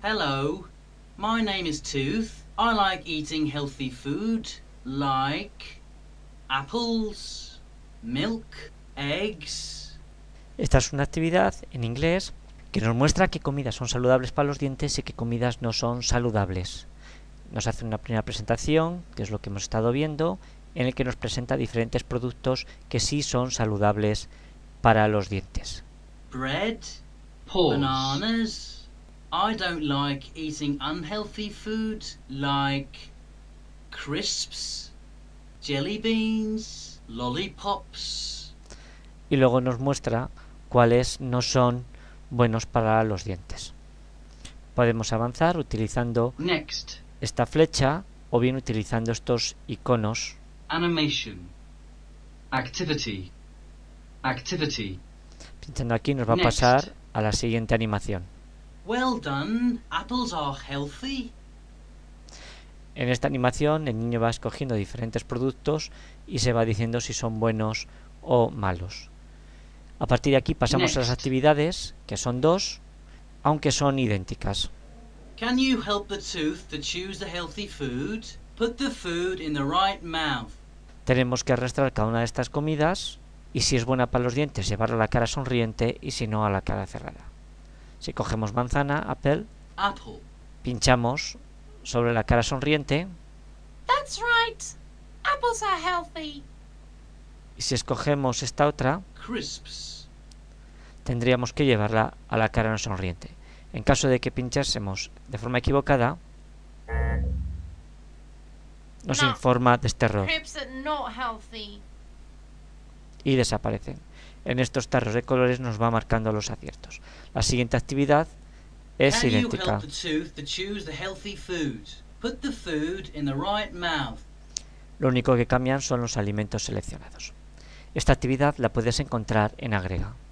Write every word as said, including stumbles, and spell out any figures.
Hello, my name is Tooth. I like eating healthy food like apples, milk, eggs. Esta es una actividad en inglés que nos muestra qué comidas son saludables para los dientes y qué comidas no son saludables. Nos hace una primera presentación, que es lo que hemos estado viendo, en el que nos presenta diferentes productos que sí son saludables para los dientes. Bread, Pause. bananas. I don't like eating unhealthy food like crisps, jelly beans, lollipops. Y luego nos muestra cuáles no son buenos para los dientes. Podemos avanzar utilizando Next. esta flecha o bien utilizando estos iconos. Animation. Activity. Activity. Pinchando aquí nos va a Next. pasar a la siguiente animación. Well done. Apples are healthy. En esta animación el niño va escogiendo diferentes productos y se va diciendo si son buenos o malos. A partir de aquí pasamos Next. a las actividades, que son dos, aunque son idénticas. Can you help the tooth to choose the healthy food? Put the food in the right mouth. Tenemos que arrastrar cada una de estas comidas y si es buena para los dientes llevarla a la cara sonriente y si no a la cara cerrada. Si cogemos manzana, apple, Apple. pinchamos sobre la cara sonriente That's right. Apples are healthy. y si escogemos esta otra Crisps. tendríamos que llevarla a la cara no sonriente. En caso de que pinchásemos de forma equivocada nos No. informa de este error Crisps are not healthy. y desaparecen. En estos tarros de colores nos va marcando los aciertos. La siguiente actividad es Can you idéntica. help the tooth to choose the healthy food? Put the food in the right mouth. Lo único que cambian son los alimentos seleccionados. Esta actividad la puedes encontrar en Agrega.